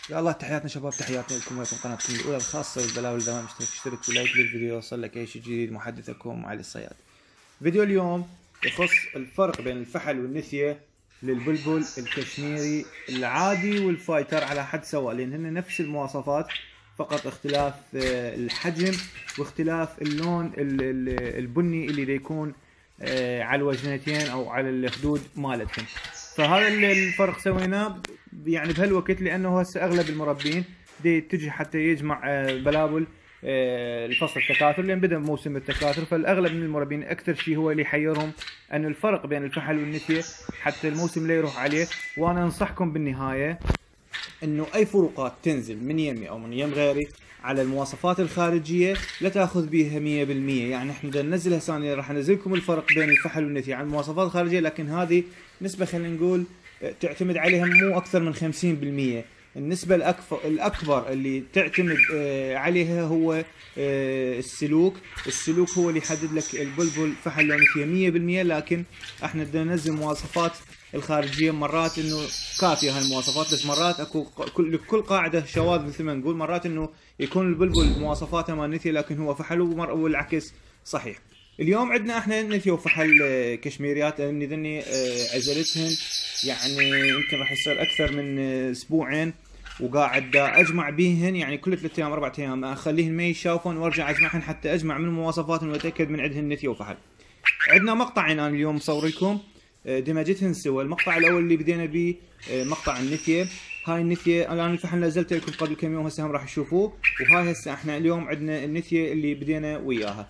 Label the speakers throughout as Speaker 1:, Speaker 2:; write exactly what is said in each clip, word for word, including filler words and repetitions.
Speaker 1: يا الله، تحياتنا شباب، تحياتنا لكم ولكم قناتكم الاولى الخاصه بالبلاوي الدوام. اشترك اشترك ولايك للفيديو يوصل لك اي شيء جديد. محدثكم علي الصياد. فيديو اليوم يخص الفرق بين الفحل والنثيه للبلبل الكشميري العادي والفايتر على حد سواء، لان هن نفس المواصفات، فقط اختلاف الحجم واختلاف اللون البني اللي بيكون على الوجنتين او على الخدود مالتهم. فهذا الفرق سويناه يعني بهالوقت، لانه هسه اغلب المربين دي تجي حتى يجمع بلابل الفصل التكاثر، لان بدا موسم التكاثر. فالاغلب من المربين اكثر شيء هو اللي يحيرهم ان الفرق بين الفحل والنثيه حتى الموسم لا يروح عليه. وانا انصحكم بالنهايه انه اي فروقات تنزل من يمي او من يم غيري على المواصفات الخارجيه لا تاخذ بها مية بالمية. يعني احنا بدنا ننزل هسه، راح انزلكم الفرق بين الفحل والنثيه عن المواصفات الخارجيه، لكن هذه نسبه خلينا نقول تعتمد عليها مو اكثر من خمسين بالمية. النسبه الاكبر اللي تعتمد عليها هو السلوك. السلوك هو اللي يحدد لك البلبل فحل لو نثيه مية بالمية. لكن احنا بدنا ننزل مواصفات الخارجيه مرات انه كافيه هاي المواصفات، بس مرات اكو كل كل قاعده شواذ مثل ما نقول. مرات انه يكون البلبل مواصفاته مال نثيه لكن هو فحل، والعكس صحيح. اليوم عندنا احنا نثيه وفحل كشميريات، لاني ذني عزلتهن يعني يمكن راح يصير اكثر من اسبوعين، وقاعد اجمع بيهن يعني كل ثلاث ايام اربع ايام اخليهن ما يشافون وارجع اجمعهن حتى اجمع من مواصفاتهن واتاكد من عندهن نثيه وفحل. عندنا مقطعين انا اليوم مصور لكم دمجتهن سوا. المقطع الاول اللي بدينا به مقطع النثيه. هاي النثيه الان الفحل نزلته لكم قبل كم يوم، هسه هم راح تشوفوه. وهاي هسه احنا اليوم عندنا النثيه اللي بدينا وياها.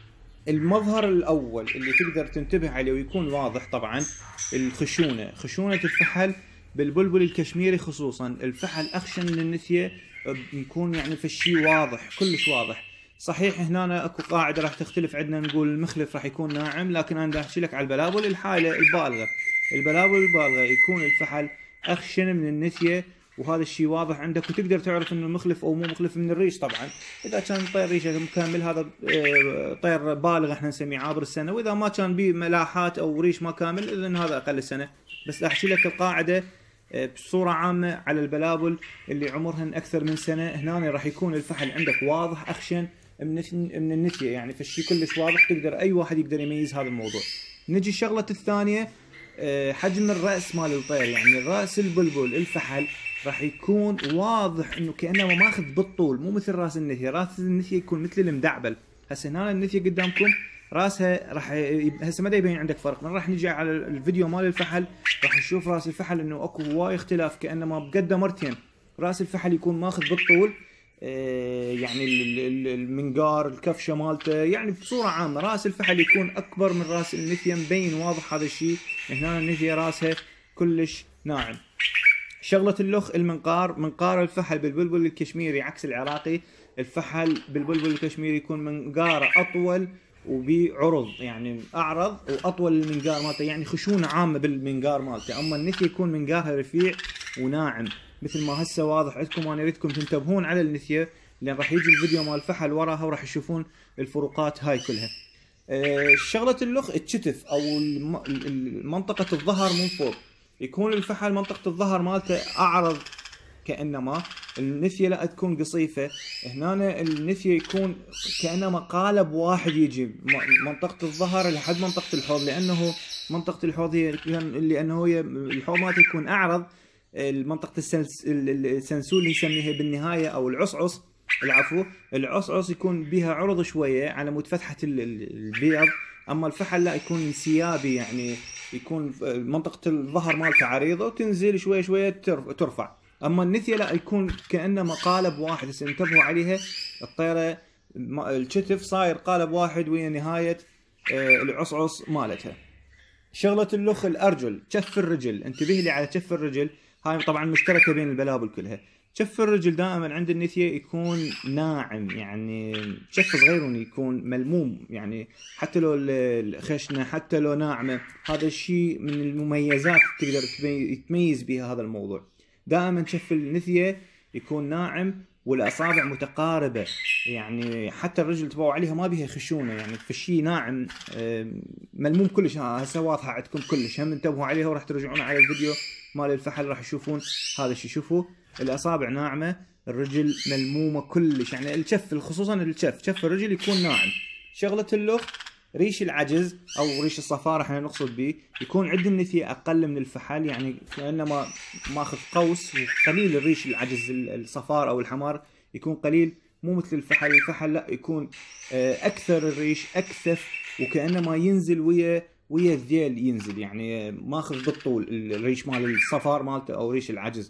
Speaker 1: المظهر الاول اللي تقدر تنتبه عليه ويكون واضح طبعا الخشونه، خشونه الفحل بالبلبل الكشميري خصوصا. الفحل اخشن من النثيه، يكون يعني في الشيء واضح كلش واضح. صحيح هنا اكو قاعده راح تختلف عندنا، نقول المخلف راح يكون ناعم، لكن انا بدي احكي لك على البلابل الحاله البالغه. البلابل البالغه يكون الفحل اخشن من النثيه، وهذا الشيء واضح عندك، وتقدر تعرف انه مخلف او مو مخلف من الريش. طبعا اذا كان طير ريشه مكمل هذا طير بالغ احنا نسميه عابر السنه، واذا ما كان به ملاحات او ريش ما كامل اذا هذا اقل السنه. بس احكي لك القاعده بصوره عامه على البلابل اللي عمرهن اكثر من سنه. هنا راح يكون الفحل عندك واضح اخشن من من النثيه، يعني في الشيء كلش واضح، تقدر اي واحد يقدر يميز هذا الموضوع. نجي الشغله الثانيه، حجم الراس مال الطير. يعني راس البلبل الفحل راح يكون واضح انه كانه ماخذ بالطول، مو مثل راس النثيه. راس النثيه يكون مثل المدعبل. هسه هنا النثيه قدامكم راسها راح هسه ما يبين عندك فرق. من راح نجي على الفيديو مال الفحل راح نشوف راس الفحل انه اكو هواي اختلاف، كانما بقده مرتين. راس الفحل يكون ماخذ بالطول، يعني المنقار الكفشه مالته، يعني بصوره عامه راس الفحل يكون اكبر من راس النثيه، مبين واضح هذا الشيء. هنا النثيه راسها كلش ناعم. شغله اللخ المنقار. منقار الفحل بالبلبل الكشميري عكس العراقي. الفحل بالبلبل الكشميري يكون منقاره اطول وبعرض، يعني اعرض واطول المنقار مالته، يعني خشونه عامه بالمنقار مالته. اما النثيه يكون منقارها رفيع وناعم مثل ما هسه واضح عندكم. انا اريدكم تنتبهون على النثيه، لان راح يجي الفيديو مال الفحل وراها وراح تشوفون الفروقات هاي كلها. أه شغله اللخ الكتف او منطقه الظهر من فوق. يكون الفحل منطقه الظهر مالته اعرض كانما، النثيه لا تكون قصيفه. هنا النثيه يكون كانما قالب واحد يجي منطقه الظهر لحد منطقه الحوض، لانه منطقه الحوض هي لانه هي الحوض مالته يكون اعرض. المنطقه السنسول اللي يسميها بالنهايه او العصعص، العفو العصعص يكون بها عرض شويه على مود فتحه البيض. اما الفحل لا، يكون انسيابي، يعني يكون منطقه الظهر مالته عريضه وتنزل شويه شويه ترفع. اما النثيه لا، يكون كانه قالب واحد. هسه انتبهوا عليها، الطيره الكتف صاير قالب واحد ويا نهايه العصعص مالتها. شغله اللخ الارجل، كف الرجل. انتبه لي على كف الرجل، هاي طبعا مشتركه بين البلابل كلها. كف الرجل دائما عند النثيه يكون ناعم، يعني كف صغير يكون ملموم، يعني حتى لو الخشنه حتى لو ناعمه. هذا الشيء من المميزات تقدر تميز بها هذا الموضوع. دائما كف النثيه يكون ناعم والاصابع متقاربه، يعني حتى الرجل تبعوا عليها ما بيها خشونه، يعني في الشيء ناعم ملموم كلش. هسه واضحه عندكم كلش. هم انتبهوا عليها وراح ترجعون على الفيديو مال الفحل راح تشوفون هذا الشيء. شوفوا الاصابع ناعمه، الرجل ملمومه كلش، يعني الكف خصوصا الكف، كف الرجل يكون ناعم. شغله اللخ ريش العجز او ريش الصفاره احنا نقصد به، يكون عند النثيه اقل من الفحل، يعني كانما ماخذ قوس وقليل الريش العجز الصفار او الحمار يكون قليل، مو مثل الفحل. الفحل لا يكون اكثر الريش اكثف، وكانما ينزل ويا ويا الذيل ينزل، يعني ماخذ بالطول الريش مال الصفار مالته او ريش العجز.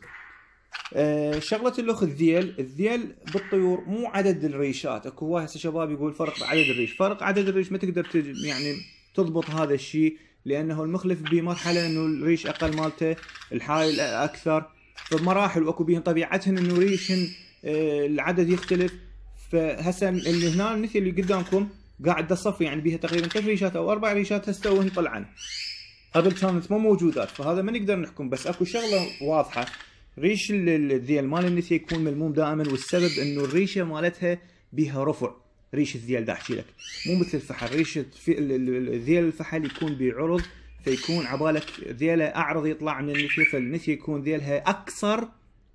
Speaker 1: أه شغله اللخ الذيل، الذيل بالطيور مو عدد الريشات، اكو هواي هسه شباب يقول فرق عدد الريش، فرق عدد الريش ما تقدر يعني تضبط هذا الشيء، لانه المخلف بمرحله انه الريش اقل مالته، الحايل اكثر، فبمراحل واكو بيهم طبيعتهن انه ريشهن أه العدد يختلف. فهسه اللي هنا النثيه اللي قدامكم قاعد تصفي يعني بيها تقريبا ثلاث ريشات او اربع ريشات هسه وهن طلعن، قبل كانت مو موجودات، فهذا ما نقدر نحكم. بس اكو شغله واضحه، ريش الذيل مال النثيه يكون ملموم دائما، والسبب انه الريشه مالتها بها رفع. ريش الذيل دا احكي لك مو مثل الفحل، ريش الذيل الفحل يكون بعرض، فيكون عبالك ذيله اعرض يطلع من النثيه، فالنثيه يكون ذيلها اقصر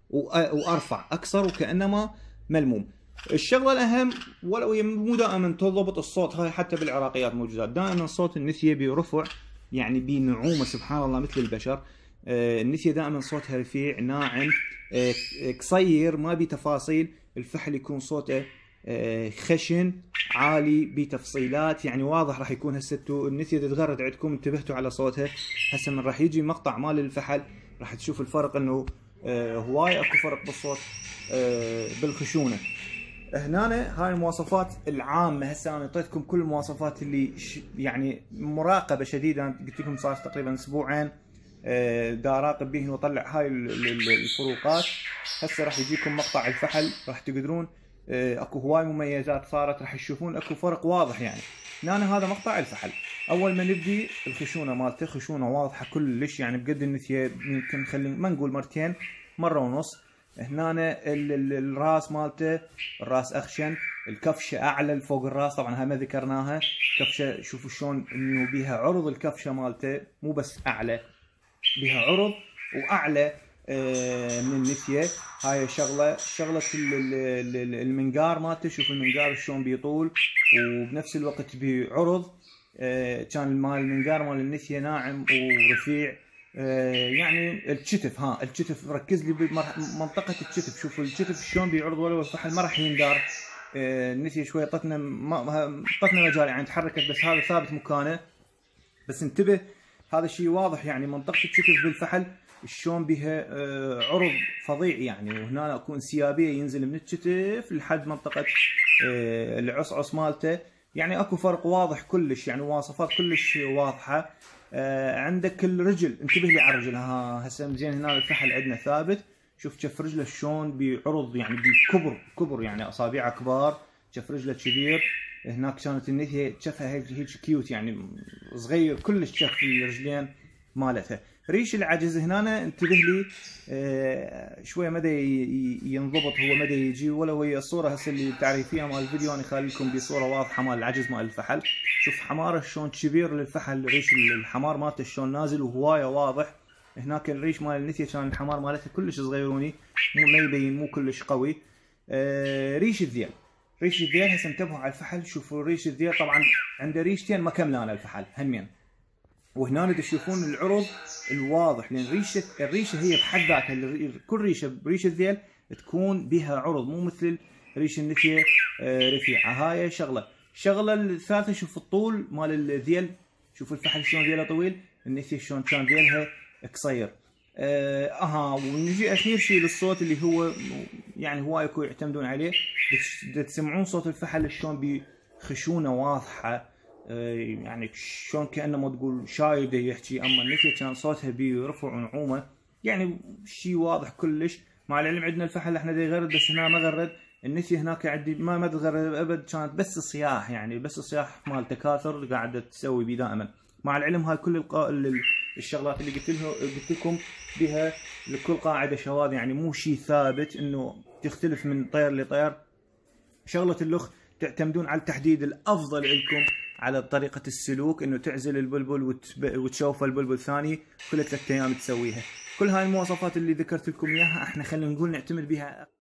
Speaker 1: وارفع اقصر وكانما ملموم. الشغله الاهم ولو هي مو دائما تضبط الصوت، هاي حتى بالعراقيات موجودات، دائما صوت النثيه برفع يعني بنعومه سبحان الله مثل البشر. آه النثيه دائما صوتها رفيع ناعم آه قصير ما بتفاصيل، الفحل يكون صوته آه خشن عالي بتفصيلات، يعني واضح راح يكون. هسه النثيه تتغرد عندكم انتبهتوا على صوتها، هسه من راح يجي مقطع مال الفحل راح تشوف الفرق، انه آه هواي اكو فرق بالصوت آه بالخشونه. هنا هاي المواصفات العامه، هسه انا اعطيتكم كل المواصفات اللي يعني مراقبه شديده، قلت لكم صار تقريبا اسبوعين دا اراقب بهن واطلع هاي الفروقات. هسه راح يجيكم مقطع الفحل راح تقدرون اكو هواي مميزات صارت، راح تشوفون اكو فرق واضح. يعني هنا هذا مقطع الفحل، اول ما نبدي الخشونه مالته خشونه واضحه كلش، يعني بقد النثيه يمكن خلي ما نقول مرتين، مره ونص. هنا الراس مالته الراس اخشن، الكفشه اعلى فوق الراس، طبعا هاي ما ذكرناها، كفشه شوفوا شلون انه بيها عرض، الكفشه مالته مو بس اعلى بها عرض واعلى من النثيه. هاي شغله شغله المنقار مالته، شوف المنقار شلون بيطول وبنفس الوقت بعرض، كان مال المنقار مال النثيه ناعم ورفيع. يعني الكتف، ها الكتف ركز لي بمنطقه الكتف، شوفوا الكتف شلون بيعرض، ولو الفحل ما راح يندار. النثيه شويه طتنا طتنا مجال يعني تحركت، بس هذا ثابت مكانه. بس انتبه هذا الشيء واضح، يعني منطقه الكتف بالفحل شلون بها عرض فظيع يعني، وهنا اكو انسيابيه ينزل من الكتف لحد منطقه العصعص مالته، يعني اكو فرق واضح كلش، يعني مواصفات كلش واضحه. عندك الرجل، انتبه لي على الرجل، ها هسه زين هنا الفحل عندنا ثابت، شوف كف رجله شلون بعرض يعني بكبر كبر، يعني اصابعه كبار، كف رجله كبير. هناك كانت النثيه كفها هيك هيك كيوت يعني صغير كلش كف الرجلين مالتها. ريش العجز هنا انتبه لي آه شويه مدى ينضبط، هو مدى يجي، ولو هي الصوره هسه اللي تعرفيها مال الفيديو انا خلي لكم بصوره واضحه مال العجز مال الفحل. شوف حماره شلون كبير للفحل، ريش الحمار مالته شلون نازل وهوايه واضح. هناك الريش مال النثيه كان الحمار مالته كلش صغيروني، مو ما يبين مو كلش قوي. آه ريش الذيل، ريش الذيل هسه انتبهوا على الفحل، شوفوا ريش الذيل طبعا عنده ريشتين ما كملان الفحل همين، وهنا تشوفون العرض الواضح، لان ريشه الريشه هي بحد ذاتها كل ريشه بريش الذيل تكون بها عرض، مو مثل ريش النثيه رفيعه. هاي شغله. الشغله الثالثه شوف الطول مال الذيل، شوف الفحل شلون ذيله طويل، النثيه شلون كان ذيلها قصير. اها ونجي اخير شيء للصوت اللي هو يعني هواي يكون يعتمدون عليه، تسمعون صوت الفحل شلون بخشونه واضحه، يعني شلون كانه ما تقول شايده يحكي، اما النثيه كان صوتها برفع ونعومه، يعني شيء واضح كلش. مع العلم عندنا الفحل احنا دا يغرد، بس هنا ما غرد، النثيه هناك عندي ما ما تغرد ابد، كانت بس صياح، يعني بس صياح مال تكاثر قاعده تسوي بيه دائما. مع العلم هاي كل القا... الشغلات اللي قلت لها قلت لكم بها لكل قاعده شواذ، يعني مو شيء ثابت انه تختلف من طير لطير. شغله اللخ تعتمدون على التحديد الافضل لكم على طريقه السلوك، انه تعزل البلبل وتشوف البلبل الثاني كل ثلاث ايام تسويها. كل هاي المواصفات اللي ذكرت لكم اياها احنا خلينا نقول نعتمد بها